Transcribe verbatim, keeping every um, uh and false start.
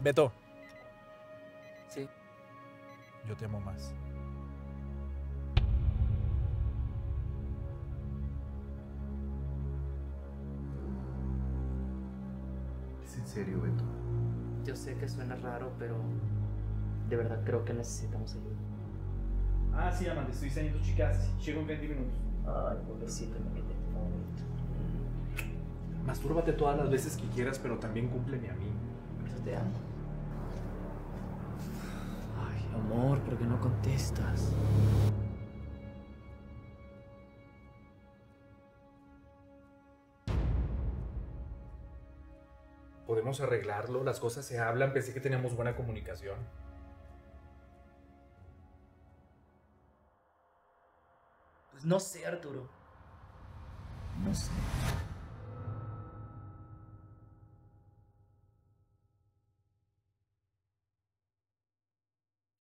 Beto. Sí. Yo te amo más. ¿Es en serio, Beto? Yo sé que suena raro, pero de verdad creo que necesitamos ayuda. Ah, sì, Amanda, estoy saliendo, chicas. Llego en veinte minutos. Ay, pobrecito, me quedé momento. Mastúrbate todas las veces que quieras, pero también cúmpleme a mí. Yo te amo. Ay, amor, ¿por qué no contestas? Podemos arreglarlo, las cosas se hablan, pensé que teníamos buena comunicación. Pues no sé, Arturo. No sé.